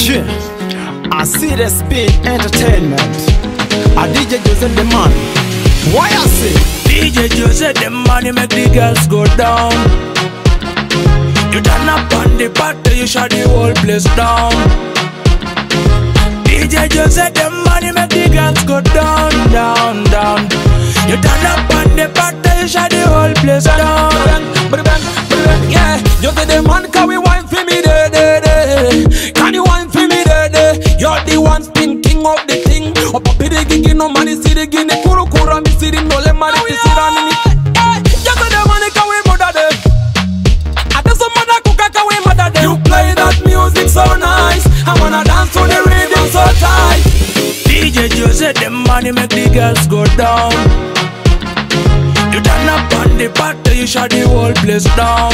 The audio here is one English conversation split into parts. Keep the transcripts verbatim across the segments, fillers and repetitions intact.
Yeah, I see the speed entertainment. I D J Jose the man. Why I say D J Jose the money make the girls go down. You turn up on the party, you shut the whole place down. D J Jose the money make the girls go down, down, down. You turn up on the party, you shut the whole place down. bang, bang, bang, yeah. Jose the man, can we wine for me, day, day, day? Can you wine for me, day, day? You're the one spin king of the thing. Up up the gigi, no money, see the guinea, kuru kuru, me see the no le money, see the money. Jose the man, can we mother day? I just some mother cook, can we mother day? You play that music so nice. I wanna dance to the rhythm so tight. D J Jose the money make the girls go down. You turn up on the party, you shut the whole place down.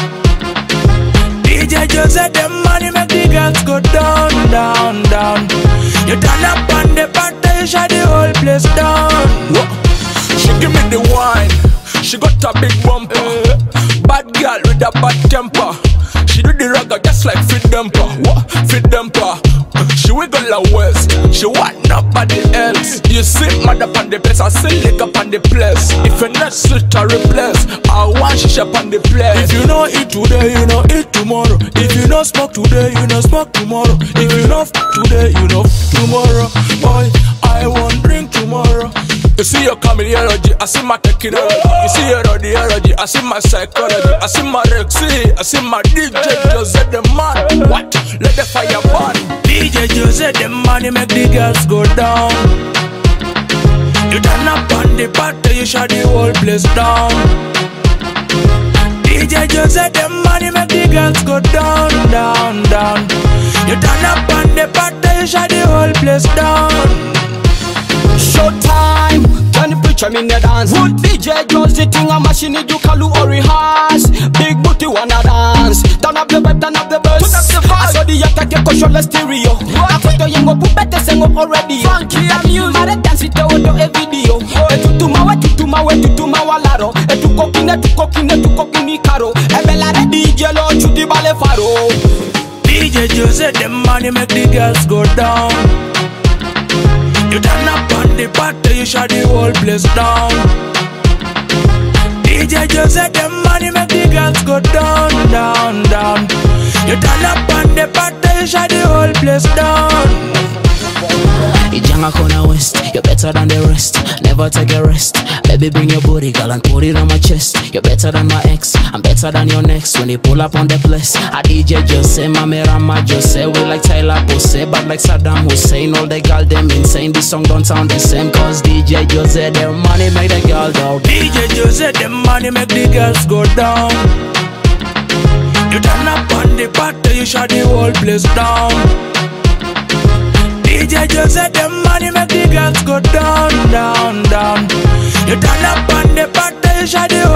D J Jose the money make the girls go down, down, down. You turn up on the party, you shut the whole place down. Whoa. She give me the wine, she got a big bumper. uh. Bad girl with a bad temper. She do the ragga just like Fit Demper. What? Fit Demper. She wiggle her waist, she want nobody else. You see mad up on the place, I see lick up on the place. If you're not sweet or replace, I want she up on the place. If you know eat today, you know eat tomorrow. If you know smoke today, you know smoke tomorrow. If you know f today, you know f tomorrow. Boy, I won't drink tomorrow. You see your comediology, I see my technology. You see your radiology, I see my psychology. I see my Rexy, I see my D J Jose the man. What? Let the fire burn. D J Jose the money make the girls go down. You turn up on the party, you shut the whole place down. D J Jose the money make the girls go down, down, down. You turn up on the party, you shut the whole place down. Showtime, can you picture me in the dance? Good D J Jose thing a machine you call or rehearse. Big booty wanna dance. Turn up the vibe, turn up the bass. Turn up the vibe. I saw the attack a caution la stereo. I put the young up better sing up already. Funky and music. Mare dance it auto a video. Etu tuma we tu tuma we tu tuma walaro. Etu kokine tu kokine tu kokini karo. E bella re D J lo chudi bale faro. D J Jose the money make the girls go down. You turn up on the party, you shut the whole place down. D J Jose the money make the girls go down, down, down. You turn up on the party, you shut the whole place down. Ijanga Kona West, you're better than the rest. Never take a rest. Baby, bring your booty, girl, and put it on my chest. You're better than my ex, I'm better than your next. When you pull up on the place, I D J Jose, Mame Rama Jose. We like Tyler Jose, but like Saddam Hussein. All the girl them insane, this song don't sound the same. Cause D J Jose, their money make the girl down. D J Jose, the money make the girls go down. You turn up on the party, you shut the whole place down. D J Jose, the money make the girls go down, down, down. You turn up on the party, you shut the